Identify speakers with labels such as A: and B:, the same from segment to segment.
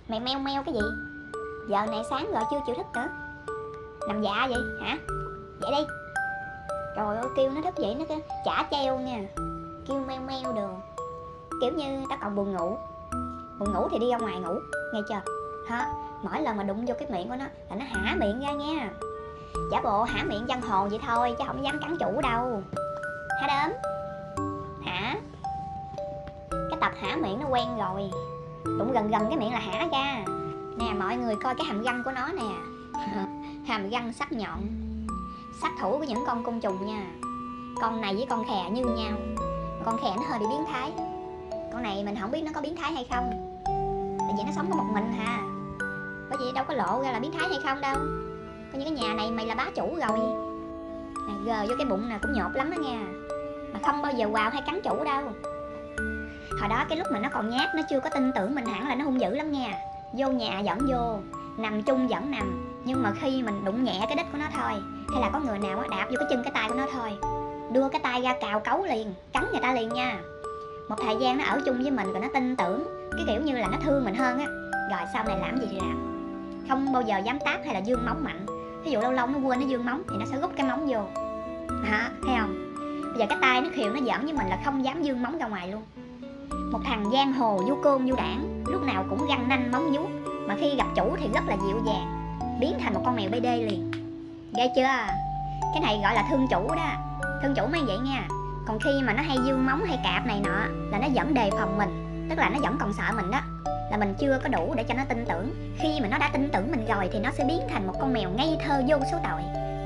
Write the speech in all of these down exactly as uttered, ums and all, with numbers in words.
A: Mày meo meo cái gì? Giờ này sáng rồi chưa chịu thức nữa. Nằm dạ vậy hả? Dậy đi. Trời ơi, kêu nó thức dậy nó cái chả treo nha. Kêu meo meo đường. Kiểu như tao còn buồn ngủ. Buồn ngủ thì đi ra ngoài ngủ, nghe chưa? Hả? Mỗi lần mà đụng vô cái miệng của nó là nó hả miệng ra nha. Giả bộ hả miệng văn hồn vậy thôi chứ không dám cắn chủ đâu. Hả đớm? Hả? Cái tập hả miệng nó quen rồi. Đụng gần gần cái miệng là hả ra. Nè mọi người coi cái hàm răng của nó nè. Hàm răng sắc nhọn, sát thủ của những con côn trùng nha. Con này với con khè như nhau. Con khè nó hơi bị biến thái. Con này mình không biết nó có biến thái hay không. Tại vì nó sống có một mình hà. Bởi vì đâu có lộ ra là biến thái hay không đâu. Coi như cái nhà này mày là bá chủ rồi. Nè gờ vô cái bụng nè cũng nhột lắm đó nha. Mà không bao giờ quào hay cắn chủ đâu. Hồi đó cái lúc mà nó còn nhát, nó chưa có tin tưởng mình hẳn là nó hung dữ lắm nha. Vô nhà dẫn vô, nằm chung vẫn nằm. Nhưng mà khi mình đụng nhẹ cái đít của nó thôi, hay là có người nào đạp vô cái chân cái tay của nó thôi, đưa cái tay ra cào cấu liền, cắn người ta liền nha. Một thời gian nó ở chung với mình rồi nó tin tưởng, cái kiểu như là nó thương mình hơn á. Rồi sau này làm gì thì làm, không bao giờ dám tát hay là dương móng mạnh. Ví dụ lâu lâu nó quên nó dương móng thì nó sẽ rút cái móng vô. Hả? Thấy không? Bây giờ cái tay nó khiều nó giỡn với mình là không dám dương móng ra ngoài luôn. Một thằng giang hồ du côn du đảng, lúc nào cũng răng nanh móng vuốt, mà khi gặp chủ thì rất là dịu dàng, biến thành một con mèo bê đê liền. Ghê chưa? Cái này gọi là thương chủ đó. Thương chủ mới vậy nha. Còn khi mà nó hay dương móng hay cạp này nọ là nó vẫn đề phòng mình. Tức là nó vẫn còn sợ mình đó. Là mình chưa có đủ để cho nó tin tưởng. Khi mà nó đã tin tưởng mình rồi thì nó sẽ biến thành một con mèo ngây thơ vô số tội.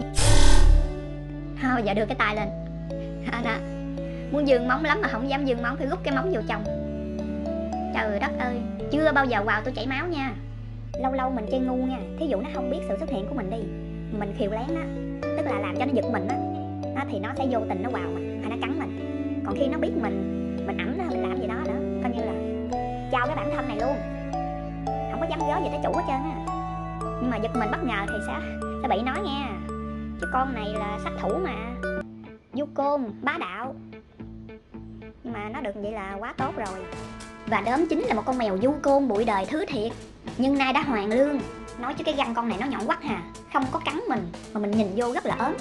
A: Thôi giờ đưa cái tay lên. Đó. Muốn dương móng lắm mà không dám dương móng, phải rút cái móng vô trong. Trời đất ơi, chưa bao giờ vào tôi chảy máu nha. Lâu lâu mình chơi ngu nha. Thí dụ nó không biết sự xuất hiện của mình đi, mình khiều lén á, tức là làm cho nó giật mình á, nó thì nó sẽ vô tình nó vào mình hay nó cắn mình. Còn khi nó biết mình mình ẵm nó, mình làm gì đó nữa, coi như là chao cái bản thân này luôn, không có dám gớ gì tới chủ hết trơn á. Nhưng mà giật mình bất ngờ thì sẽ sẽ bị nó nha. Chứ con này là sát thủ mà, du côn bá đạo. Nhưng mà nó được vậy là quá tốt rồi. Và đốm chính là một con mèo du côn bụi đời thứ thiệt, nhưng nay đã hoàn lương. Nói chứ cái răng con này nó nhọn quắc hà, không có cắn mình mà mình nhìn vô rất là ớn.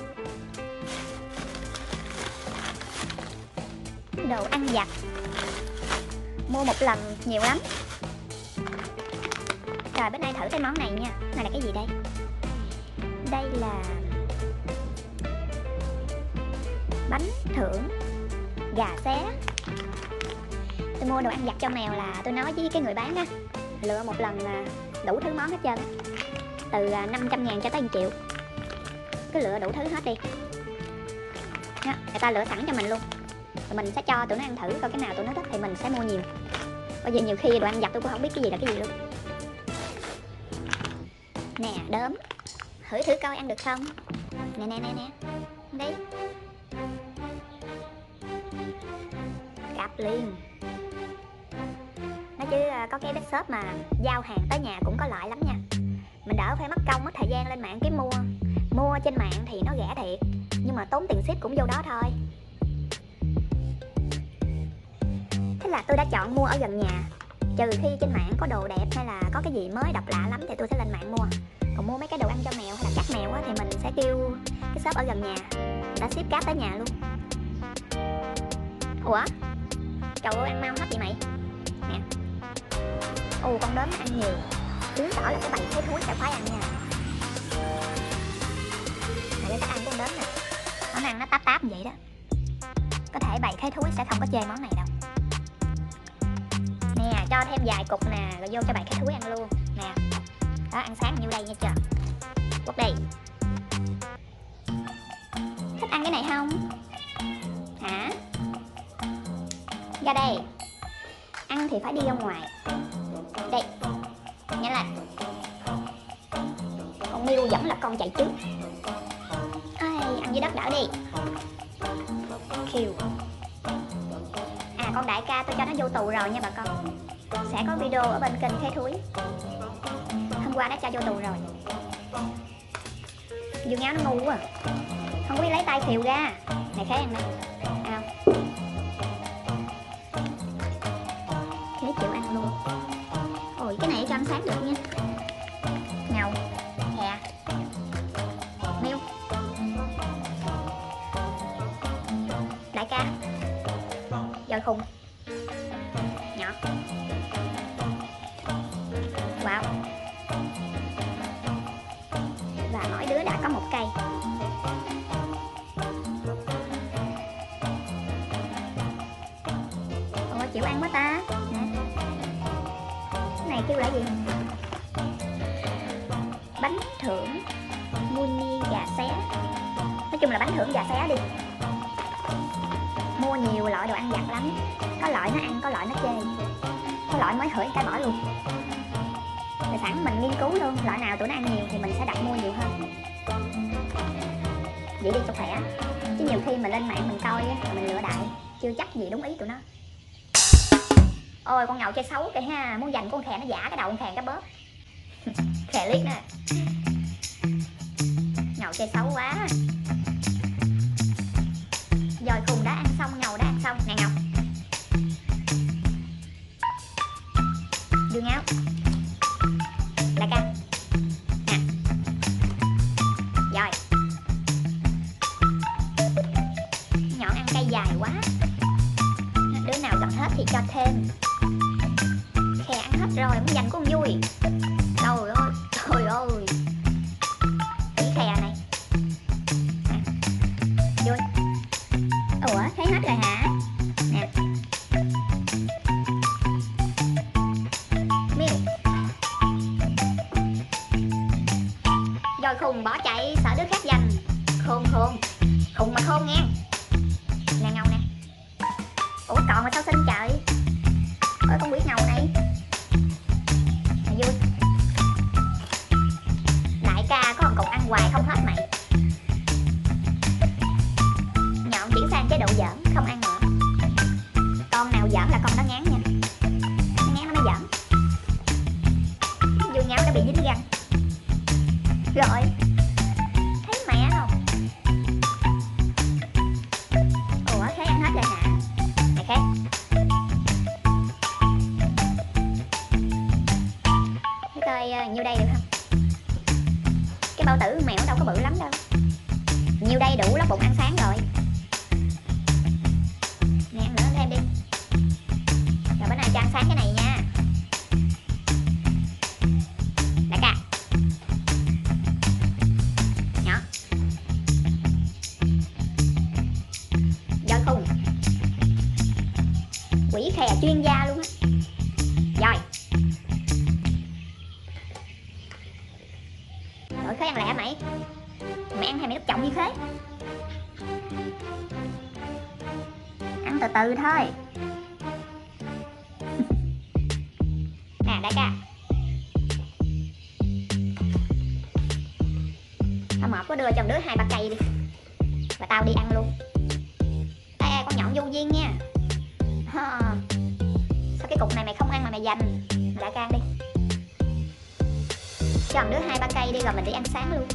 A: Đồ ăn vặt mua một lần nhiều lắm. Rồi bữa nay thử cái món này nha. Này là cái gì đây? Đây là bánh thưởng gà xé. Tôi mua đồ ăn vặt cho mèo là tôi nói với cái người bán á, lựa một lần đủ thứ món hết trơn, từ năm trăm ngàn cho tới một triệu. Cứ lựa đủ thứ hết đi đó, người ta lựa sẵn cho mình luôn. Rồi mình sẽ cho tụi nó ăn thử coi cái nào tụi nó thích thì mình sẽ mua nhiều. Bởi vì nhiều khi đồ ăn vặt tôi cũng không biết cái gì là cái gì luôn. Nè đốm, thử thử coi ăn được không. Nè nè nè nè, đi cặp liền. Nói chứ có cái bếp shop mà giao hàng tới nhà cũng có lợi lắm nha. Mình đỡ phải mất công mất thời gian lên mạng kiếm mua. Mua trên mạng thì nó rẻ thiệt, nhưng mà tốn tiền ship cũng vô đó thôi. Thế là tôi đã chọn mua ở gần nhà. Trừ khi trên mạng có đồ đẹp hay là có cái gì mới độc lạ lắm thì tôi sẽ lên mạng mua. Còn mua mấy cái đồ ăn cho mèo hay là cát mèo á, thì mình sẽ kêu cái shop ở gần nhà đã ship cát tới nhà luôn. Ủa? Trời ơi ăn mau hết vậy mày. Nè. Ồ con đốm ăn nhiều, chứng tỏ là cái bầy thấy thúi sẽ khoái ăn nha. Này cái ăn con đốm nè, nó ăn nó táp táp vậy đó. Có thể bầy thấy thúi sẽ không có chê món này đâu. Nè cho thêm vài cục nè, rồi vô cho bầy thấy thúi ăn luôn. Nè, đó ăn sáng nhiêu đây nha trời. Quất đi. Thích ăn cái này không? Hả? Ra đây. Ăn thì phải đi ra ngoài. Đây, nhanh lên. Con Miu vẫn là con chạy trước. Ai, ăn dưới đất đỡ đi. Khiêu. À con đại ca tôi cho nó vô tù rồi nha bà con. Sẽ có video ở bên kênh Khế Thúi. Hôm qua đã cho vô tù rồi. Dương áo nó ngu quá. Không có biết lấy tay khiều ra. Này Khế ăn nè. Ao. Khế chịu ăn luôn. Ôi cái này cho ăn sáng được nha. Ngầu, Hè, Miêu, Đại ca, Dời khùng, Nhỏ. Wow. Và mỗi đứa đã có một cây. Ủa chịu ăn quá ta. Nè. Cái này kêu là gì? Bánh thưởng muni gà xé. Nói chung là bánh thưởng gà xé đi. Mua nhiều loại đồ ăn vặt lắm. Có loại nó ăn, có loại nó chê. Có loại mới hửi cái bỏ luôn. Rồi sẵn mình nghiên cứu luôn, loại nào tụi nó ăn nhiều thì mình sẽ đặt mua nhiều hơn. Vậy đi cho khỏe. Chứ nhiều khi mình lên mạng mình coi á, rồi mình lựa đại, chưa chắc gì đúng ý tụi nó. Ôi con nhậu chơi xấu kìa ha, muốn giành con khè nó giả cái đầu con khè cái bóp. Khè liếc nè. Nhậu chơi xấu quá. Dời khùng đã ăn xong, ngầu đã ăn xong. Nè Ngọc, đưa ngáo. Đại ca nè. Rồi Nhọn ăn cây dài quá. Đứa nào gần hết thì cho thêm. Khè ăn hết rồi, muốn dành con vui. Trời ơi, trời ơi. Cái khè này nè. Vui. Ủa, thấy hết rồi hả? Nè. Miêu. Rồi khùng bỏ chạy, sợ đứa khác giành. Khôn khôn. Khùng mà khôn nghe. Nè Ngầu nè. Ủa còn mà sao xinh trời. Ôi con quỷ Ngầu này. Nè vui. Đại ca có một cục ăn hoài không hết mày. Nhọn chuyển sang chế độ giỡn, không ăn nữa. Con nào giỡn là con đó ngán nha. Nó ngán nó mới giỡn. Vui Ngáo đã bị dính răng. Rồi. Thấy mẹ không? Ủa Khế ăn hết rồi hả? Này Khế. Thế coi nhiêu đây được không? Cái bao tử mèo đâu có bự lắm đâu. Nhiêu đây đủ lót bụng ăn sáng rồi. Nè ăn nữa thêm đi. Rồi bữa nay cho ăn sáng cái này nha. Đại ca. Nhỏ. Dời khùng. Quỷ khè chuyên gia luôn á. Rồi. Rồi Khế ăn lẹ mày. Mày ăn hay mày đút trọng như Khế. Ăn từ từ thôi. Nè đại ca. Tao mệt có đưa cho đứa hai ba cây đi. Và tao đi ăn luôn. Ê con nhọn vô duyên nha. Ha. Sao cái cục này mày không ăn mà mày dành. Mày đại ca ăn đi. Cho đứa hai ba cây đi rồi mình đi ăn sáng luôn.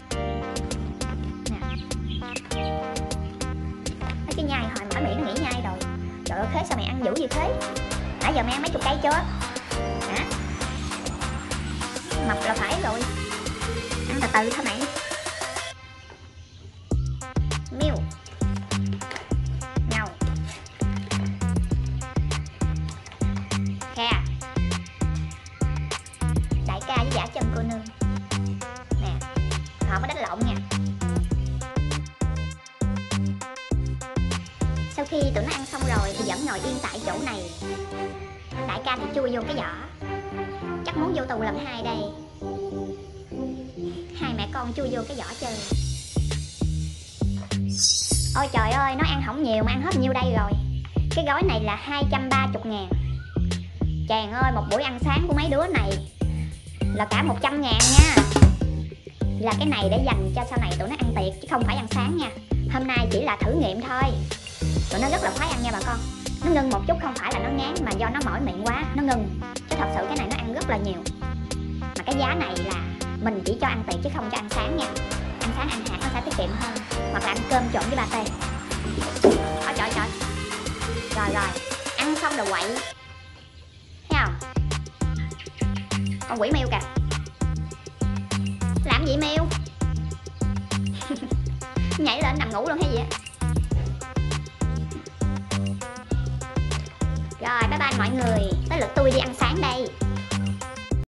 A: Cái nhai hồi mở miệng nó nghĩ nhai rồi. Trời ơi Khế sao mày ăn dữ vậy Khế? Nãy giờ mày ăn mấy chục cây chưa? Hả? Mập là phải rồi. Ăn từ từ thôi mày. Miêu. Ngầu. Khe. Đại ca với giả chân cô nương. Nè. Họ có đánh lộn nha. Sau khi tụi nó ăn xong rồi thì vẫn ngồi yên tại chỗ này. Đại ca thì chui vô cái vỏ. Chắc muốn vô tù lần hai đây. Hai mẹ con chui vô cái vỏ chơi. Ôi trời ơi, nó ăn không nhiều mà ăn hết nhiêu đây rồi. Cái gói này là hai trăm ba mươi ngàn. Chàng ơi, một buổi ăn sáng của mấy đứa này là cả một trăm ngàn nha. Là cái này để dành cho sau này tụi nó ăn tiệc chứ không phải ăn sáng nha. Hôm nay chỉ là thử nghiệm thôi. Tụi nó rất là khoái ăn nha bà con. Nó ngưng một chút không phải là nó ngán mà do nó mỏi miệng quá, nó ngưng. Chứ thật sự cái này nó ăn rất là nhiều. Mà cái giá này là mình chỉ cho ăn tiệc chứ không cho ăn sáng nha. Ăn sáng ăn hạt nó sẽ tiết kiệm hơn. Hoặc là ăn cơm trộn với ba tê. Ôi trời trời. Rồi rồi, ăn xong rồi quậy. Thấy không? Con quỷ mèo kìa. Làm gì mèo? Nhảy lên nằm ngủ luôn hay gì á. Rồi bye bye mọi người, tới lượt tôi đi ăn sáng đây.